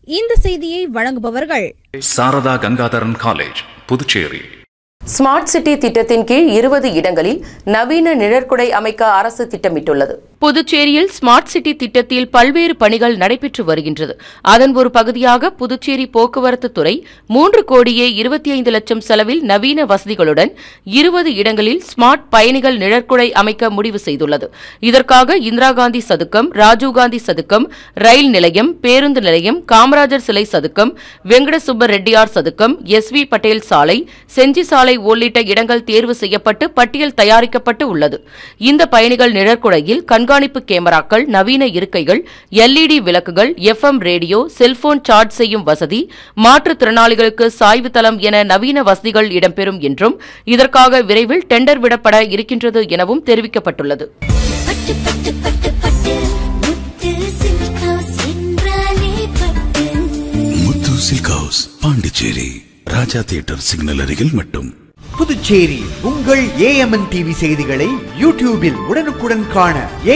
இந்த செய்தியை வழங்குபவர்கள் Sarada Gangadharan college, Puducherry. Smart city திட்டத்தின் கீழ் 20 இடங்களில் நவீன நிழற்குடை அமைக்க அரசு திட்டமிட்டுள்ளது. புதுச்சேரியில் ஸ்மார்ட் சிட்டி திட்டத்தில் பல்வேறு பணிகள் நடைபெற்று வருகின்றது. அதன் ஒரு பகுதியாக புதுச்சேரி போக்குவரத்து துறை 3,25,00,000 செலவில் நவீன வசதிகளுடன் 20 இடங்களில் ஸ்மார்ட் பயணிகள் நிழற்குடை அமைக்க முடிவு செய்துள்ளது. இதற்காக இந்திரா காந்தி சதுக்கம், ராஜீவ்காந்தி சதுக்கம், ரயில் நிலையம், பேருந்து நிலையம், காமராஜர் சிலை சதுக்கம், வெங்கட சுப்ப ரெட்டியார் சதுக்கம், SV பட்டேல் சாலை, செஞ்சி சாலை உள்ளிட்ட இடங்கள் தேர்வு செய்யப்பட்டு பட்டியல் தயாரிக்கப்பட்டு உள்ளது. இந்த பயணிகள் நிழற்குடையில் கண்காணிப்பு கேமராக்கள், நவீன இருக்கைகள், LED விளக்குகள், FM ரேடியோ, செல்போன் சார்ஜ் செய்யும் வசதி, மாற்றுத்திறனாளிகளுக்கு சாய்வு தளம் என நவீன வசதிகள் இடம்பெறும் என்றும் இதற்காக விரைவில் டெண்டர் விடப்பட இருக்கின்றது எனவும் தெரிவிக்கப்பட்டுள்ளது. Muthu silk house, Pondicherry, Raja theatre signal அருகில் மட்டும். புதுச்சேரி உங்கள் AMN TV செய்திகளை யூடியூபில் உடனுக்குடன் காண